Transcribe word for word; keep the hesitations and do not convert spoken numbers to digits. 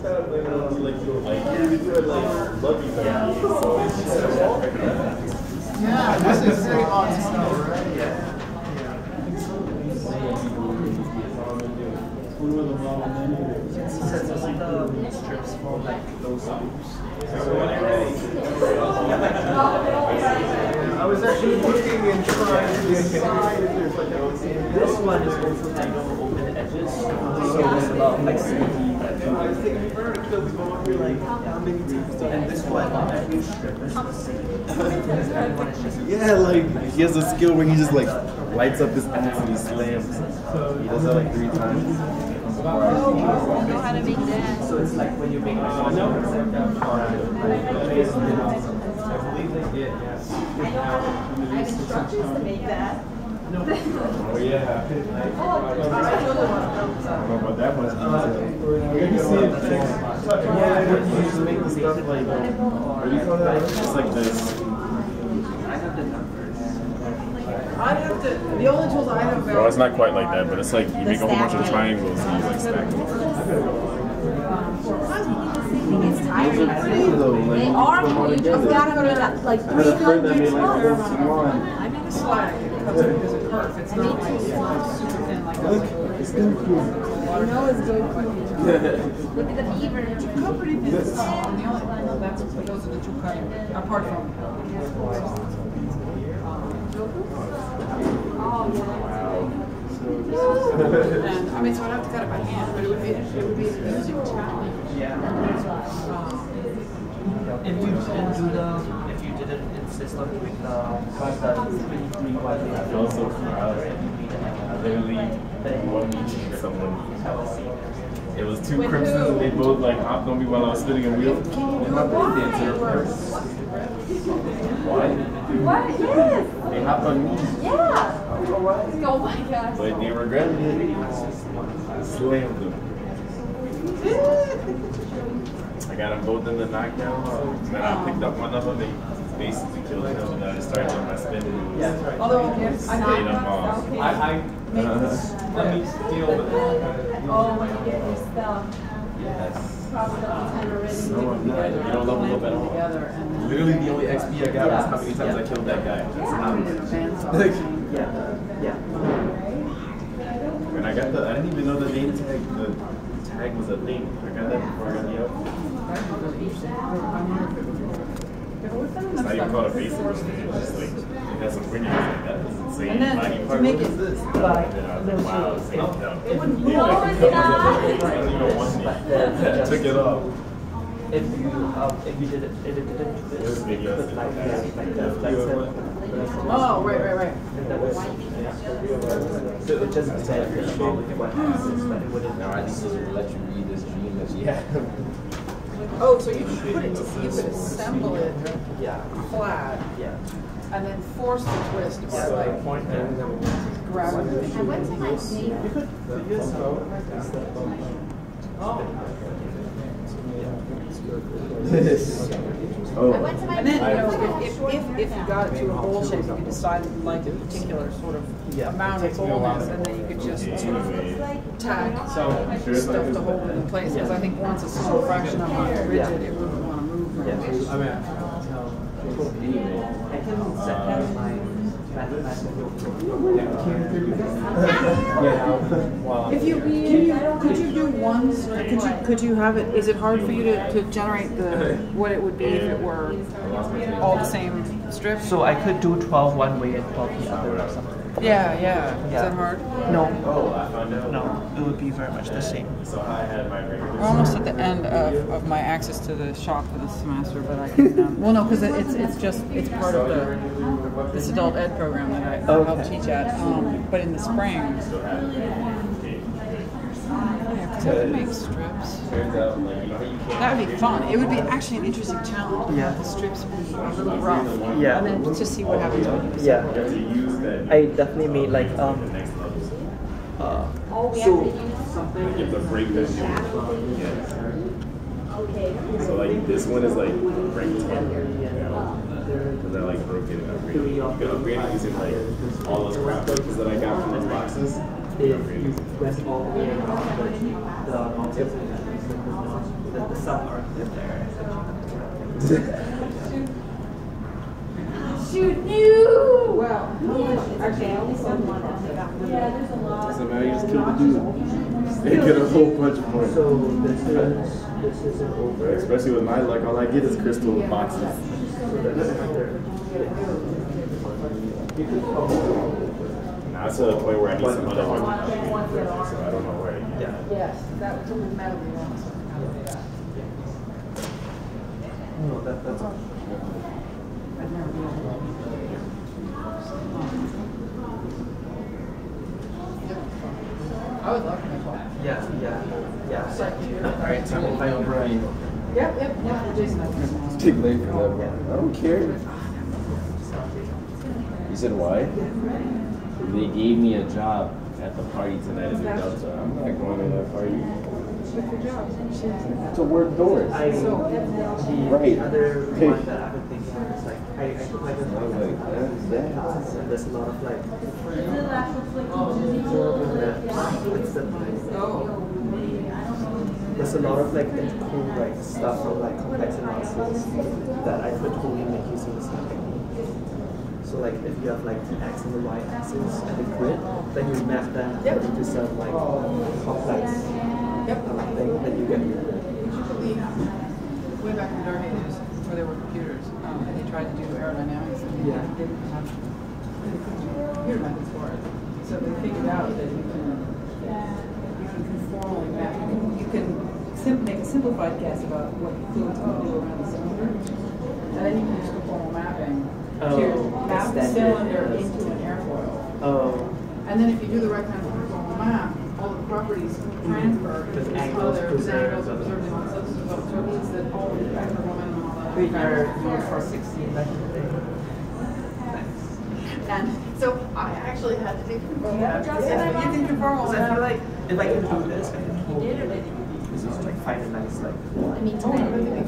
Yeah, this is very odd smell, right? Yeah. Strips for like those loops. I was actually looking and trying to decide if there's like a... This one is also like open edges, so it's about like seventy. I was thinking, we're going to kill people and be like, how many times? And this one, every strip is the same. Yeah, like he has a skill where he just like lights up his ass and he slams. He does that like three times. Oh, you know how to make that. So it's like when you make a song, I have instructions to make that. Oh yeah. I don't know about that much detail. You see it. Yeah, you used to make the stuff like, what do you call that? Just like this. I'd have to, the only tools I have Well, it's not quite like that, but it's like you make a whole bunch of triangles and you like stack them. It's tiring. They are. You just gotta go to that, like three hundred times. I made a slag. It comes in as a curve. It's not like super thin like Look, it's still cool. I know it's good. Look at the beaver. cut pretty thin. And the only, that's, those are the two cut apart from. And I mean, so I'd have to cut it by hand, but it would be it would be an amusing challenge. Yeah. Um, If you didn't do the, if you didn't insist on doing the, the twenty-three one, I feel so proud. I literally won meeting someone. It was two crimsons and they both like hopped on me while I was spinning a wheel. And my body dancer first. Why? What? Yes. They hopped on me. Yeah. Oh my gosh. But they regretted it. I slammed them. I got them both in the knockdown. And then I picked up one of them. They basically killed him. And then I started doing my spinning. although yes, I Made could them all. I, I, make this. let me deal with it. Oh, when you get your stuff. Yes. Probably not time already. No, I'm not. You don't level up at all. Together and Literally the only X P I got was how many times I killed that guy. That's how we did a bandsaw. Yeah, yeah. And I got the, I didn't even know the name tag, the tag was a thing. I got that before I got the out. It's not even called a basic, it's just like, it has some pretty like that. Doesn't say And then body to part. make What it is this? like- And I was like, wow, it's like, no. It wouldn't Yeah, No, like, it's it not. doesn't even want me. I took it off. If you, um, if you did it, if it didn't do this, it could like, yeah, like, uh, like seven. Oh, right, right, right. And that was, yeah. So it just said with what happens, but it wouldn't. Now I just let you read this dream that she had. Oh, so you could put it, you could assemble it Yeah, flat yeah. and then force the twist by Yeah, like point and grabbing the I went to my state. Oh. I went to my And then, you know, state. if, if, if you got it to a bowl shape, you could decide that you liked a particular sort of Yeah. amount of boldness, and then you could just sort of tack stuff to hold it in place. Because I think once a small fraction of it is rigid, it wouldn't want to move very much. I mean, I can set that my mathematical. If you, can you, could you do ones, or could you, could you have it, is it hard for you to, to generate the, what it would be if it were all the same strips? So I could do twelve one way and twelve the other or something. Yeah, yeah. Is Yeah. that hard? No, Oh, I found out. no, it would be very much the same. So I had my regular. We're almost at the end of, of my access to the shop for this semester, but I can, um, well, no, because it's, it's just, it's part of the, this adult ed program that I help Okay. teach at, um, but in the spring, yeah, because I would make strips. Turns out, like, you know how you can't. That would be fun. It would be actually an interesting challenge. Yeah. The strips would be a little rough. Yeah. And then just see what happens when you Yeah, You have to use that. I definitely made like um Next level. uh Oh, we so have to use something. You have to break that shit. Okay. So like this one is like break ten. Because I like broke it and upgraded it. You can upgrade it using like all those crap boxes that I got from those boxes. if you went all the way around the the mountain, the some are in there. Shoot, new! Well, Actually, I only saw one. Yeah, there's a lot. So now you just kill the dude. And get a whole bunch of more. So this is this isn't over. Especially with my luck, all I get is crystal boxes. So that's another. You could probably. Now it's to the point where I need some other one. So I don't know where. Yeah. yes, that was a metal one. No, that that's all. I've never been able to. I would love to make one. Yeah, yeah, yeah. All right, time to find Brian. Yep, yep, yep. Jason, I can. It's too late for that, bro. I don't care. You said why? They gave me a job at the party tonight in the Delta. I'm not going to that party. Good job. It's a word door. I the Right. other Hey. one that I've been thinking of is like I I I just I was like, that's that. and there's a lot of like Is it the actual flick? what's the Oh. there's a lot of like cool like stuff from like complex analysis that I could totally make using this technique. So like if you have like the x and the y axis and the grid, then you map that Yep. into some like complex Yep. um, thing that you get. Would you believe, way back in the dark ages, where there were computers, um, and they tried to do aerodynamics, and they Yeah. didn't have they couldn't do computer methods for it. So they figured out that you can you can conformally map. You can, you can sim- make a simplified guess about what the fluid's going to do around the cylinder, and then you can use conformal mapping Oh, to map the extend it. cylinder into an airfoil. Oh, And then if you do the right kind of conformal map, all the properties transfer. Because into angles other- preserved. Angles are preserved in all sorts of stuff. So it means that all the vector momentum and all that. wait, you're you're for sixteen back in the day. And so I actually had to do conformal Yeah, map. just- Yeah, you can conformal Because I feel map. like if I can do this, I can totally like use this to like find a nice like. I mean, Oh, tonight. everything